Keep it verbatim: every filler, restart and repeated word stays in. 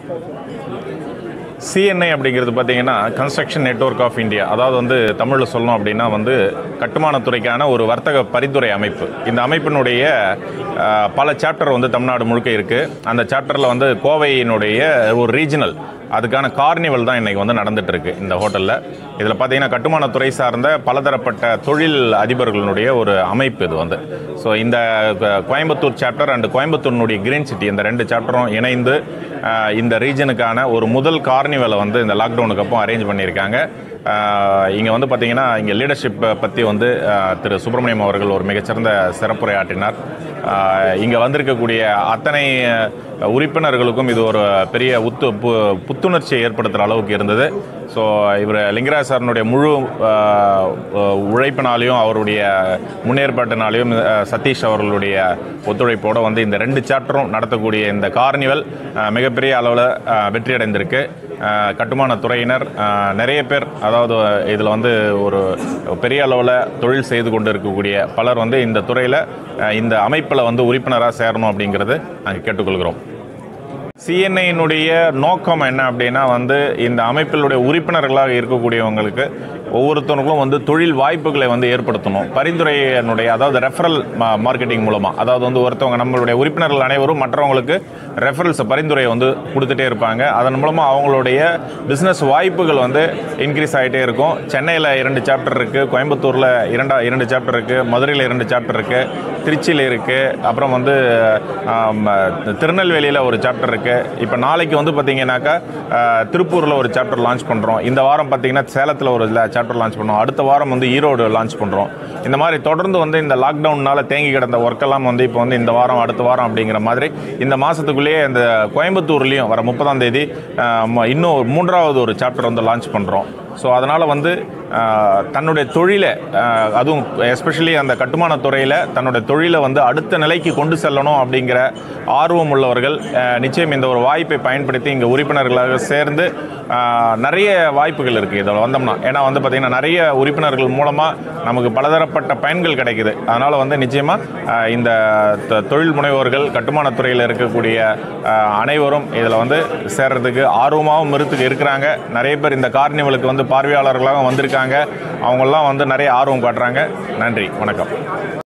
C N ஐ அப்படிங்கிறது பார்த்தீங்கன்னா construction network of India. அதாவது வந்து தமிழில் சொல்லணும் அப்படின்னா வந்து கட்டுமானத்துறைக்கான ஒரு வர்த்தக பரிந்துரை அமைப்பு. இந்த அமைப்பினுடைய பல சாப்டர் வந்து தமிழ்நாடு முழுக்க இருக்குது. அந்த சாப்டரில் வந்து கோவையினுடைய ஒரு ரீஜனல் அதுக்கான கார்னிவல் தான் இன்றைக்கி வந்து நடந்துகிட்ருக்கு இந்த ஹோட்டலில். இதில் பார்த்தீங்கன்னா கட்டுமானத்துறை சார்ந்த பலதரப்பட்ட தொழில் அதிபர்களுடைய ஒரு அமைப்பு இது வந்து. ஸோ இந்த கோயம்புத்தூர் சாப்டர் அண்ட் கோயம்புத்தூரினுடைய கிரீன் சிட்டி இந்த ரெண்டு சாப்டரும் இணைந்து இந்த ரீஜனுக்கான ஒரு முதல் கார்னிவலை வந்து இந்த லாக்டவுனுக்கு அப்புறம் அரேஞ்ச் பண்ணியிருக்காங்க. இங்கே வந்து பார்த்திங்கன்னா இங்கே லீடர்ஷிப்பை பற்றி வந்து திரு சுப்பிரமணியம் அவர்கள் ஒரு மிகச்சிறந்த சிறப்புரையாற்றினார். இங்கே வந்திருக்கக்கூடிய அத்தனை உறுப்பினர்களுக்கும் இது ஒரு பெரிய உத்து பு புத்துணர்ச்சியை ஏற்படுத்துகிற அளவுக்கு இருந்தது. ஸோ இவர் லிங்கராஜ் சாரனுடைய முழு உழைப்பினாலையும் அவருடைய முன்னேற்பாட்டினாலையும் சதீஷ் அவர்களுடைய ஒத்துழைப்போடு வந்து இந்த ரெண்டு சாப்டரும் நடத்தக்கூடிய இந்த கார்னிவல் மிகப்பெரிய அளவில் வெற்றி அடைந்திருக்கு. கட்டுமானத்துறையினர் நிறைய பேர், அதாவது இதில் வந்து ஒரு பெரிய அளவில் தொழில் செய்து கொண்டு இருக்கக்கூடிய பலர் வந்து இந்த துறையில் இந்த அமைப்பில் வந்து உறுப்பினராக சேரணும் அப்படிங்கிறது நாங்கள் கேட்டுக்கொள்கிறோம். சி என் ஐனுடைய நோக்கம் என்ன அப்படின்னா வந்து இந்த அமைப்பினுடைய உறுப்பினர்களாக இருக்கக்கூடியவங்களுக்கு ஒவ்வொருத்தவங்களுக்கும் வந்து தொழில் வாய்ப்புகளை வந்து ஏற்படுத்தணும். பரிந்துரையினுடைய அதாவது ரெஃபரல் மார்க்கெட்டிங் மூலமாக, அதாவது வந்து ஒருத்தவங்க நம்மளுடைய உறுப்பினர்கள் அனைவரும் மற்றவங்களுக்கு ரெஃபரல்ஸ் பரிந்துரையை வந்து கொடுத்துட்டே இருப்பாங்க. அதன் மூலமாக அவங்களுடைய பிஸ்னஸ் வாய்ப்புகள் வந்து இன்க்ரீஸ் ஆகிட்டே இருக்கும். சென்னையில் இரண்டு சாப்டர் இருக்குது, கோயம்புத்தூரில் இரண்டா இரண்டு சாப்டர் இருக்குது, மதுரையில் இரண்டு சாப்டர் இருக்குது, திருச்சியில் இருக்குது, அப்புறம் வந்து திருநெல்வேலியில் ஒரு சாப்டர் இருக்குது. இப்போ நாளைக்கு வந்து பார்த்தீங்கன்னாக்கா திருப்பூரில் ஒரு சாப்டர் லான்ச் பண்ணுறோம். இந்த வாரம் பார்த்தீங்கன்னா சேலத்தில் ஒரு சாப்டர் லான்ச் பண்ணுறோம். அடுத்த வாரம் வந்து ஈரோடு லான்ச் பண்ணுறோம். இந்த மாதிரி தொடர்ந்து வந்து இந்த லாக்டவுனால் தேங்கி கிடந்த ஒர்க்கெல்லாம் வந்து இப்போ வந்து இந்த வாரம் அடுத்த வாரம் அப்படிங்கிற மாதிரி இந்த மாதத்துக்குள்ளேயே இந்த கோயம்புத்தூர்லேயும் வர முப்பதாம் தேதி இன்னும் மூன்றாவது ஒரு சாப்டர் வந்து லான்ச் பண்ணுறோம். ஸோ அதனால் வந்து தன்னுடைய தொழிலை, அதுவும் எஸ்பெஷலி அந்த கட்டுமானத்துறையில் தன்னுடைய தொழிலை வந்து அடுத்த நிலைக்கு கொண்டு செல்லணும் அப்படிங்கிற ஆர்வம் உள்ளவர்கள் நிச்சயம் இந்த ஒரு வாய்ப்பை பயன்படுத்தி இங்கே உறுப்பினர்களாக சேர்ந்து நிறைய வாய்ப்புகள் இருக்குது இதில் வந்தோம்னா. ஏன்னா வந்து பார்த்திங்கன்னா நிறைய உறுப்பினர்கள் மூலமாக நமக்கு பலதரப்பட்ட பயன்கள் கிடைக்குது. அதனால் வந்து நிச்சயமாக இந்த தொழில் முனைவோர்கள் கட்டுமானத்துறையில் இருக்கக்கூடிய அனைவரும் இதில் வந்து சேர்றதுக்கு ஆர்வமாகவும் இருத்துக்கு இருக்கிறாங்க. நிறைய பேர் இந்த கார்னிவலுக்கு வந்து பார்வையாளர்களாக வந்திருக்காங்க. அவங்கெல்லாம் வந்து நிறைய ஆர்வம் காட்டுறாங்க. நன்றி, வணக்கம்.